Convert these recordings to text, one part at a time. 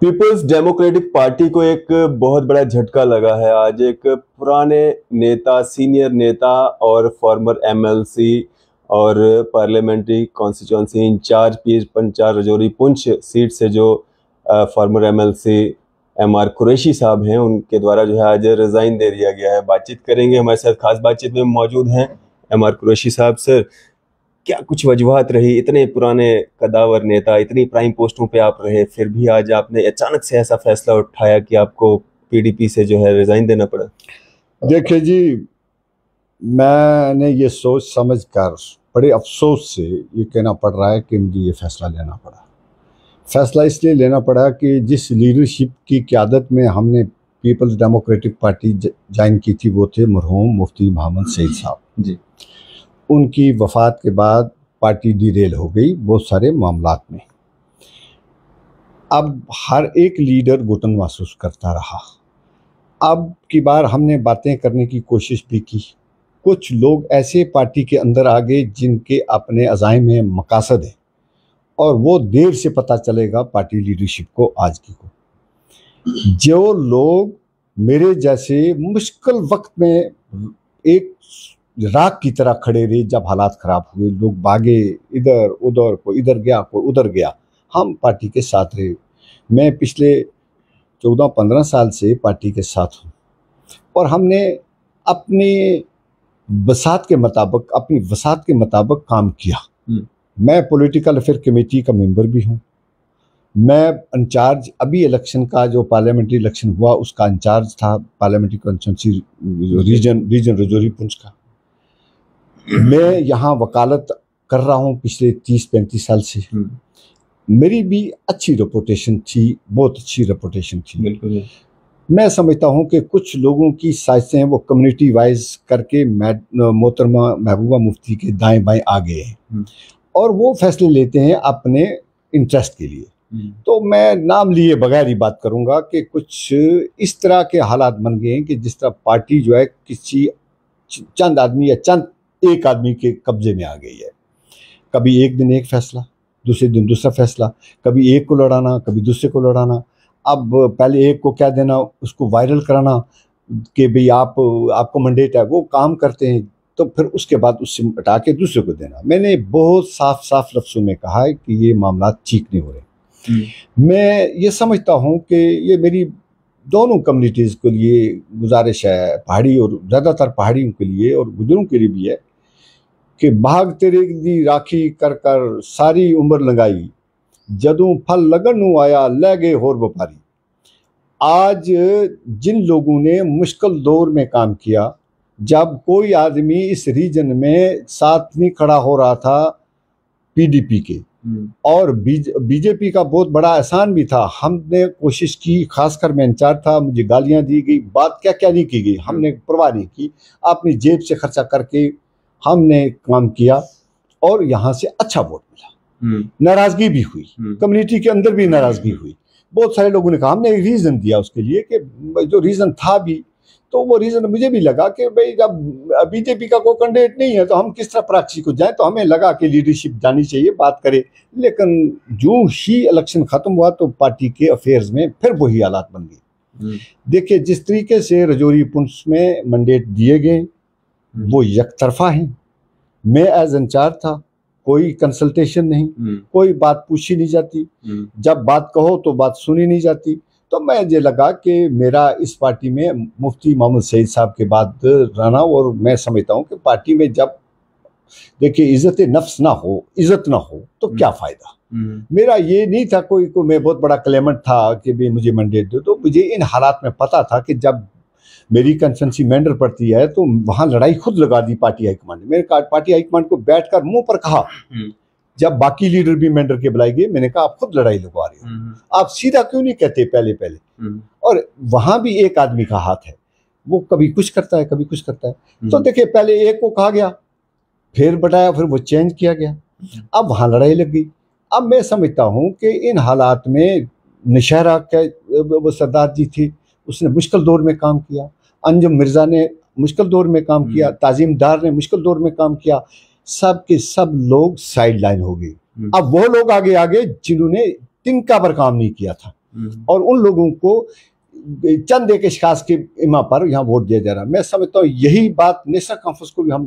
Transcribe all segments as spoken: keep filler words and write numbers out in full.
Peoples democratic party को एक बहुत बड़ा झटका लगा है। आज एक पुराने नेता, सीनियर नेता और फॉर्मर एमएलसी और parliamentary constituency incharge Pir Panjal Rajouri Poonch seat से जो former MLC M R Qureshi साहब हैं, उनके द्वारा जो है आज रिजाइन दे दिया गया है। बातचीत करेंगे, हमारे साथ खास बातचीत में मौजूद हैं एम आर कुरैशी साहब। सर, क्या कुछ वजूहात रही? इतने पुराने कदावर नेता, इतनी प्राइम पोस्टों पे आप रहे, फिर भी आज आपने अचानक से ऐसा फैसला उठाया कि आपको पीडीपी से जो है रिजाइन देना पड़ा। देखिए जी, मैंने ये सोच समझ कर बड़े अफसोस से ये कहना पड़ रहा है कि मुझे ये फैसला लेना पड़ा। फैसला इसलिए लेना पड़ा कि जिस लीडरशिप की क़यादत में हमने पीपल्स डेमोक्रेटिक पार्टी ज्वाइन की थी, वो थे मरहूम मुफ्ती मोहम्मद सईद साहब जी। उनकी वफ़ात के बाद पार्टी डिरेल हो गई बहुत सारे मामलात में। अब हर एक लीडर घुटन महसूस करता रहा। अब की बार हमने बातें करने की कोशिश भी की। कुछ लोग ऐसे पार्टी के अंदर आ गए जिनके अपने अज़ाइम हैं, मकासद हैं, और वो देर से पता चलेगा पार्टी लीडरशिप को आज की को। जो लोग मेरे जैसे मुश्किल वक्त में एक राख की तरह खड़े रहे, जब हालात ख़राब हुए, लोग भागे इधर उधर, कोई इधर गया कोई उधर गया, हम पार्टी के साथ रहे। मैं पिछले चौदह पंद्रह साल से पार्टी के साथ हूँ और हमने अपनी वसात के मुताबिक अपनी वसात के मुताबिक काम किया। मैं पॉलिटिकल अफेयर कमेटी का मेंबर भी हूँ। मैं इंचार्ज, अभी इलेक्शन का जो पार्लियामेंट्री इलेक्शन हुआ उसका इंचार्ज था, parliamentary constituency region region Rajouri Poonch का। मैं यहाँ वकालत कर रहा हूँ पिछले तीस पैंतीस साल से। मेरी भी अच्छी रेपुटेशन थी, बहुत अच्छी रेपुटेशन थी। बिल्कुल। मैं समझता हूँ कि कुछ लोगों की साजिशें हैं वो कम्युनिटी वाइज करके मोहतरमा महबूबा मुफ्ती के दाएं बाएं आ गए हैं और वो फैसले लेते हैं अपने इंटरेस्ट के लिए। तो मैं नाम लिए बगैर ही बात करूँगा कि कुछ इस तरह के हालात बन गए हैं कि जिस तरह पार्टी जो है किसी चंद आदमी या चंद एक आदमी के कब्जे में आ गई है। कभी एक दिन एक फैसला, दूसरे दिन दूसरा फैसला, कभी एक को लड़ाना, कभी दूसरे को लड़ाना। अब पहले एक को क्या देना, उसको वायरल कराना कि भाई आप आपको मैंडेट है, वो काम करते हैं, तो फिर उसके बाद उससे हटा के दूसरे को देना। मैंने बहुत साफ साफ लफ्ज़ों में कहा है कि ये मामला ठीक नहीं हो रहे। मैं ये समझता हूँ कि ये मेरी दोनों कम्युनिटीज़ के लिए गुजारिश है, पहाड़ी और ज़्यादातर पहाड़ियों के लिए और गुजरों के लिए भी है, कि भाग तेरे दी राखी कर कर सारी उम्र लगाई, जदों फल लगन नूं आया लै गए होर व्यापारी। आज जिन लोगों ने मुश्किल दौर में काम किया, जब कोई आदमी इस रीजन में साथ नहीं खड़ा हो रहा था पीडीपी के, और बीजेपी का बहुत बड़ा एहसान भी था, हमने कोशिश की, खासकर मैं इंचार्ज था, मुझे गालियां दी गई, बात क्या क्या नहीं की गई, हमने परवाह नहीं की, अपनी जेब से खर्चा करके हमने काम किया और यहाँ से अच्छा वोट मिला। नाराजगी भी हुई, कम्युनिटी के अंदर भी नाराजगी हुई। बहुत सारे लोगों ने कहा, हमने एक रीज़न दिया उसके लिए कि जो रीज़न था भी, तो वो रीज़न मुझे भी लगा कि भाई जब बीजेपी का कोई कैंडिडेट नहीं है तो हम किस तरह प्रॉक्सी को जाएं, तो हमें लगा कि लीडरशिप जानी चाहिए, बात करे। लेकिन जो ही इलेक्शन ख़त्म हुआ तो पार्टी के अफेयर्स में फिर वही हालात बन गए। देखिए, जिस तरीके से राजौरी पुंछ में मैंडेट दिए गए वो एक तरफा हैं। मैं एज इंचार्ज था, कोई कंसल्टेशन नहीं, कोई बात पूछी नहीं जाती, जब बात कहो तो बात सुनी नहीं जाती। तो मैं ये लगा कि मेरा इस पार्टी में मुफ्ती मोहम्मद सईद साहब के बाद रहना, और मैं समझता हूँ कि पार्टी में जब देखिए इज़्ज़त नफ्स ना हो, इज़्ज़त ना हो, तो क्या फ़ायदा। मेरा ये नहीं था कोई को मैं बहुत बड़ा क्लेमेंट था कि भाई मुझे मैंडेट दो। तो मुझे इन हालात में पता था कि जब मेरी कंस्टिट्यूंसी मेंडर पड़ती है तो वहाँ लड़ाई खुद लगा दी पार्टी हाईकमान ने। मैंने पार्टी हाईकमान को बैठकर मुंह पर कहा, जब बाकी लीडर भी मेंडर के बुलाए गए, मैंने कहा आप खुद लड़ाई लगवा रहे हो, आप सीधा क्यों नहीं कहते पहले पहले। और वहाँ भी एक आदमी का हाथ है, वो कभी कुछ करता है कभी कुछ करता है। तो देखिए, पहले एक को कहा गया, फिर बताया, फिर वो चेंज किया गया, अब वहाँ लड़ाई लग गई। अब मैं समझता हूँ कि इन हालात में नशहरा के वो सरदार जी थे, उसने मुश्किल दौर में काम किया, अंजुम मिर्ज़ा ने मुश्किल दौर में काम किया, ताज़ीमदार ने मुश्किल दौर में काम किया, सब के सब लोग साइड लाइन हो गए। अब वो लोग आगे आगे जिन्होंने तिनका पर काम नहीं किया था, और उन लोगों को चंद एक इश्कास के इमा पर यहाँ वोट दिया जा रहा है। मैं समझता हूँ यही बात नेशनल कॉन्फ्रेंस को भी हम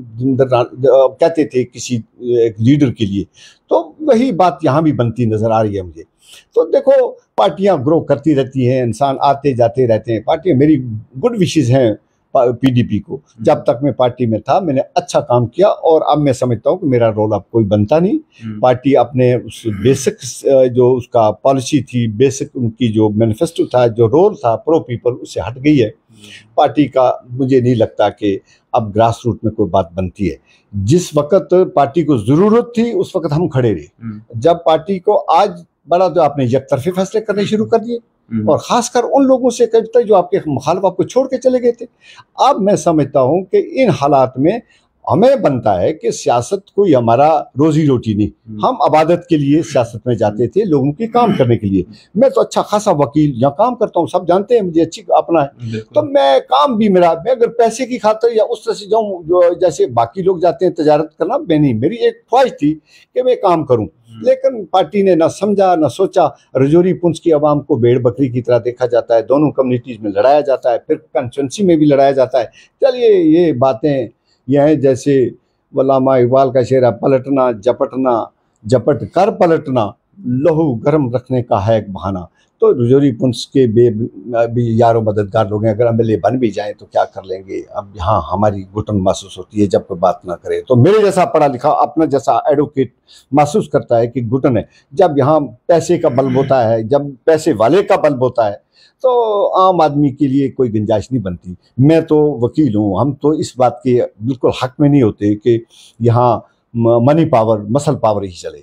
कहते थे किसी एक लीडर के लिए, तो वही बात यहाँ भी बनती नजर आ रही है मुझे। तो देखो, पार्टियां ग्रो करती रहती हैं, इंसान आते जाते रहते हैं। पार्टियां, मेरी गुड विशेस हैं पीडीपी को। जब तक मैं पार्टी में था मैंने अच्छा काम किया, और अब मैं समझता हूँ कि मेरा रोल अब कोई बनता नहीं। पार्टी अपने उस बेसिक जो उसका पॉलिसी थी, बेसिक उनकी जो मैनिफेस्टो था, जो रोल था प्रो पीपल, उससे हट गई है। पार्टी का मुझे नहीं लगता कि अब ग्रास रूट में कोई बात बनती है। जिस वक्त पार्टी को जरूरत थी उस वक्त हम खड़े रहे। जब पार्टी को आज बड़ा तो आपने एकतरफी फैसले करने शुरू कर दिए, और खासकर उन लोगों से कहते जो आपके मुखालिफ आपको छोड़ के चले गए थे। अब मैं समझता हूं कि इन हालात में हमें बनता है कि सियासत कोई हमारा रोजी रोटी नहीं, हम आबादत के लिए सियासत में जाते थे, लोगों की काम करने के लिए। मैं तो अच्छा खासा वकील यहाँ काम करता हूँ, सब जानते हैं मुझे अच्छी अपना है, तो मैं काम भी मेरा, मैं अगर पैसे की खातिर या उस तरह से जाऊँ जो जैसे बाकी लोग जाते हैं तजारत करना, मैं नहीं, मेरी एक ख्वाहिश थी कि मैं काम करूँ। लेकिन पार्टी ने ना समझा ना सोचा। रजौरी पुंछ की आवाम को भेड़ बकरी की तरह देखा जाता है, दोनों कम्युनिटीज में लड़ाया जाता है, फिर कंस्टिट्यूंसी में भी लड़ाया जाता है। चलिए ये बातें यह हैं जैसे अल्लामा इकबाल का शेर है, पलटना झपटना झपट कर पलटना, लहू गर्म रखने का है एक बहाना। तो रजौरी पुंछ के बे भी यारों मददगार लोग हैं, अगर एमएलए बन भी जाएं तो क्या कर लेंगे। अब यहाँ हमारी घुटन महसूस होती है जब कोई बात ना करे। तो मेरे जैसा पढ़ा लिखा अपना जैसा एडवोकेट महसूस करता है कि घुटन है। जब यहाँ पैसे का बल होता है, जब पैसे वाले का बल होता है, तो आम आदमी के लिए कोई गुंजाइश नहीं बनती। मैं तो वकील हूँ, हम तो इस बात के बिल्कुल हक में नहीं होते कि यहाँ मनी पावर मसल पावर ही चले।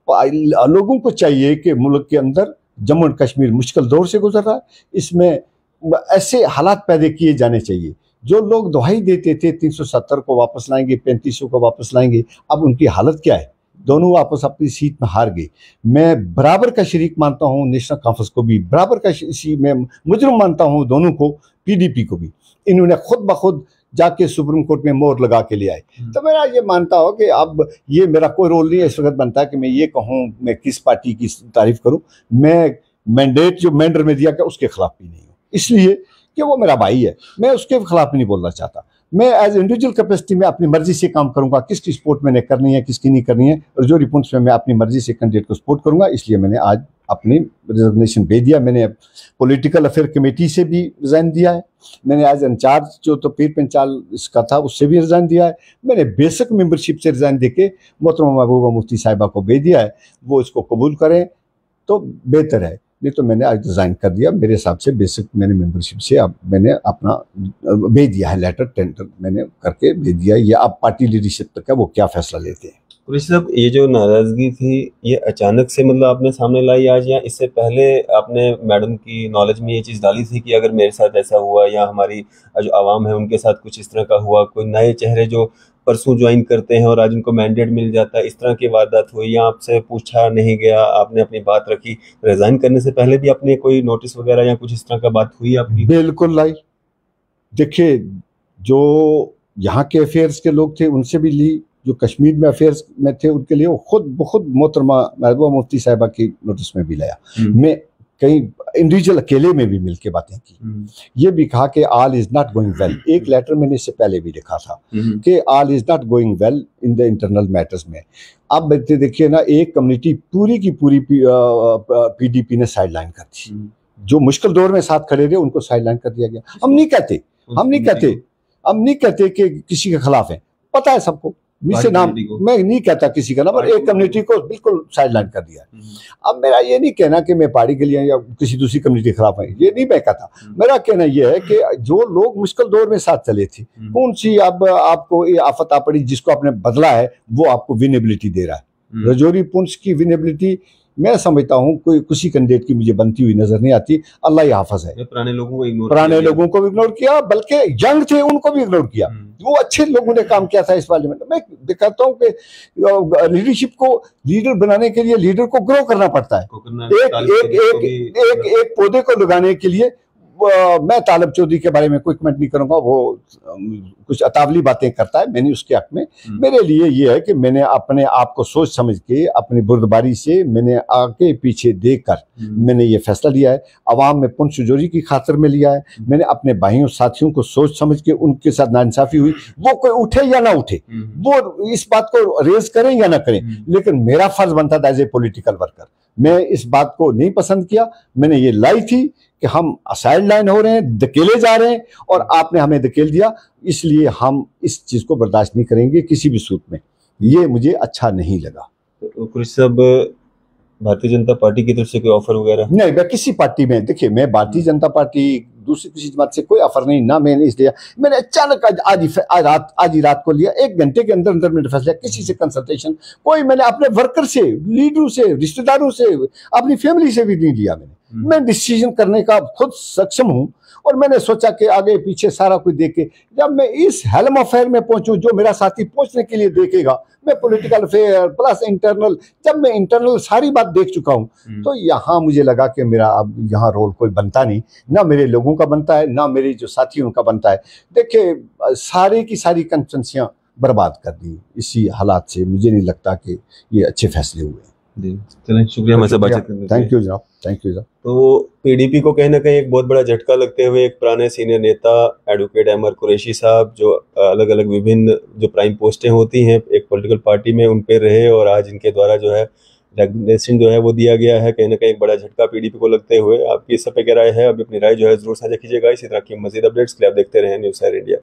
लोगों को चाहिए कि मुल्क के अंदर जम्मू एंड कश्मीर मुश्किल दौर से गुजर रहा है, इसमें ऐसे हालात पैदा किए जाने चाहिए। जो लोग दुहाई देते थे तीन सौ सत्तर को वापस लाएंगे, पैंतीस सौ को वापस लाएंगे, अब उनकी हालत क्या है? दोनों वापस अपनी सीट में हार गए। मैं बराबर का शरीक मानता हूँ नेशनल कॉन्फ्रेंस को भी, बराबर का इसी में मुजरिम मानता हूँ दोनों को, पीडीपी को भी। इन्होंने खुद ब खुद जाके सुप्रीम कोर्ट में मोहर लगा के ले आए। तो मेरा ये मानता हो कि अब ये मेरा कोई रोल नहीं है इस वक्त बनता है कि मैं ये कहूँ मैं किस पार्टी की तारीफ करूँ। मैं मैंडेट जो मैंडर में दिया गया उसके खिलाफ भी नहीं हूँ, इसलिए कि वो मेरा भाई है, मैं उसके खिलाफ भी नहीं बोलना चाहता। मैं एज इंडिविजुअल कैपेसिटी में अपनी मर्जी से काम करूंगा, किसकी सपोर्ट मैंने करनी है किसकी नहीं करनी है। रजौरी पुंछ में मैं अपनी मर्जी से कैंडिडेट को सपोर्ट करूंगा, इसलिए मैंने आज अपनी रिजर्वेशन भेज दिया। मैंने पॉलिटिकल अफेयर कमेटी से भी रिजाइन दिया है, मैंने एज इंचार्ज जो तो पीर पंचाल इसका था उससे भी रिजाइन दिया है, मैंने बेसिक मेंबरशिप से रिजाइन देके मोहतरमा महबूबा मुफ्ती साहिबा को भेज दिया है। वो इसको कबूल करें तो बेहतर है, नहीं तो मैंने आज रिजाइन कर दिया। मेरे हिसाब से बेसिक मैंने मेंबरशिप से अब मैंने अपना भेज दिया है, लेटर टेंडर मैंने करके भेज दिया। ये अब पार्टी लीडरशिप तक है वो क्या फैसला लेते हैं। कुरैशी साहब, ये जो नाराजगी थी ये अचानक से मतलब आपने सामने लाई आज, या इससे पहले आपने मैडम की नॉलेज में ये चीज़ डाली थी कि अगर मेरे साथ ऐसा हुआ या हमारी जो आवाम है उनके साथ कुछ इस तरह का हुआ, कोई नए चेहरे जो परसों ज्वाइन करते हैं और आज उनको मैंडेट मिल जाता है, इस तरह की वारदात हुई, या आपसे पूछा नहीं गया, आपने अपनी बात रखी? रिजाइन करने से पहले भी आपने कोई नोटिस वगैरह या कुछ इस तरह का बात हुई आपकी? बिल्कुल लाई। देखिए, जो यहाँ के अफेयर्स के लोग थे उनसे भी ली, जो कश्मीर में अफेयर्स में थे उनके लिए वो खुद बहुत मोहतरमा महबूबा मुफ्ती साहिबा की नोटिस में भी लाया। मैं कई इंडिविजुअल अकेले में भी मिलके बातें की, ये भी कहा कि all is not going well. एक लेटर मैंने इससे पहले भी लिखा था कि all is not going well in the internal matters में। अब देखिए ना, एक कम्युनिटी पूरी की पूरी पीडीपी ने साइडलाइन कर दी, जो मुश्किल दौर में साथ खड़े रहे उनको साइडलाइन कर दिया गया। हम नहीं कहते हम नहीं कहते हम नहीं कहते कि किसी के खिलाफ है, पता है सबको, मुझसे नाम मैं नहीं कहता किसी का नाम, और एक कम्युनिटी को बिल्कुल साइडलाइन कर दिया। अब मेरा ये नहीं कहना कि मैं पहाड़ी गलियां या किसी दूसरी कम्युनिटी के खिलाफ है, ये नहीं मैं कहता। मेरा कहना यह है कि जो लोग मुश्किल दौर में साथ चले थे, कौन सी अब आपको ये आफत आ पड़ी जिसको आपने बदला है, वो आपको विनेबिलिटी दे रहा है। रजौरी पुंछ की विनेबिलिटी मैं समझता हूँ कोई किसी कैंडिडेट की मुझे बनती हुई नजर नहीं आती। अल्लाह ही हाफिज है। पुराने लोगों को इग्नोर पुराने लोगों को भी इग्नोर किया, बल्कि यंग थे उनको भी इग्नोर किया। वो अच्छे लोगों ने काम किया था इस पार्लियामेंट में। मैं कहता हूँ कि लीडरशिप को लीडर बनाने के लिए लीडर को ग्रो करना पड़ता है। एक एक एक एक एक पौधे को लगाने के लिए आ, मैं तालब चौधरी के बारे में कोई कमेंट नहीं करूंगा, वो कुछ अतावली बातें करता है, मैंने उसके हक में। मेरे लिए ये है कि मैंने अपने आप को सोच समझ के अपनी बुर्दबारी से मैंने आगे पीछे देखकर मैंने ये फैसला लिया है। अवाम में पुनर्सुजोरी की खातिर में लिया है। मैंने अपने भाइयों साथियों को सोच समझ के उनके साथ नाइंसाफी हुई, वो कोई उठे या ना उठे, वो इस बात को रेज करें या ना करें, लेकिन मेरा फर्ज बनता था एज ए पॉलिटिकल वर्कर। मैं इस बात को नहीं पसंद किया। मैंने ये लाई थी कि हम साइड लाइन हो रहे हैं, धकेले जा रहे हैं और आपने हमें धकेल दिया, इसलिए हम इस चीज को बर्दाश्त नहीं करेंगे किसी भी सूरत में। ये मुझे अच्छा नहीं लगा। तो कुछ सब भारतीय जनता पार्टी की तरफ से कोई ऑफर वगैरह नहीं, मैं किसी पार्टी में, देखिए मैं भारतीय जनता पार्टी दूसरी किसी जमात से कोई ऑफर नहीं, ना मैंने इसलिए, मैंने अचानक आज आज ही आज रात आज ही रात को लिया, एक घंटे के अंदर अंदर मैंने फैसला, किसी से कंसल्टेशन कोई, मैंने अपने वर्कर से, लीडरों से, रिश्तेदारों से, अपनी फैमिली से भी नहीं लिया। मैंने मैं डिसीजन करने का खुद सक्षम हूं और मैंने सोचा कि आगे पीछे सारा कुछ देख के जब मैं इस हेलम अफेयर में पहुंचूं, जो मेरा साथी पहुंचने के लिए देखेगा, मैं पॉलिटिकल अफेयर प्लस इंटरनल, जब मैं इंटरनल सारी बात देख चुका हूं, तो यहाँ मुझे लगा कि मेरा अब यहाँ रोल कोई बनता नहीं, ना मेरे लोगों का बनता है, ना मेरे जो साथी उनका बनता है। देखिए सारे की सारी कंस्टिट्यूंसियां बर्बाद कर दी इसी हालात से। मुझे नहीं लगता कि ये अच्छे फैसले हुए। चलें, शुक्रिया हमारे साथ बातचीत करने के लिए। थैंक यू जनाब, थैंक यू जनाब। तो पीडीपी को कहीं ना कहीं एक बहुत बड़ा झटका लगते हुए एक पुराने सीनियर नेता एडवोकेट अहमद कुरैशी साहब, जो अलग अलग विभिन्न जो प्राइम पोस्टें होती हैं एक पॉलिटिकल पार्टी में, उन पे रहे और आज इनके द्वारा जो है रेजिग्नेशन जो है वो दिया गया है, कहीं ना कहीं एक बड़ा झटका पीडीपी को लगते हुए। आपकी इस सब पे क्या राय है? अभी अपनी राय जो है जरूर साझा कीजिएगा। इसी तरह की मजीद अपडेट्स के लिए आप देखते रहें न्यूज़ शहर इंडिया।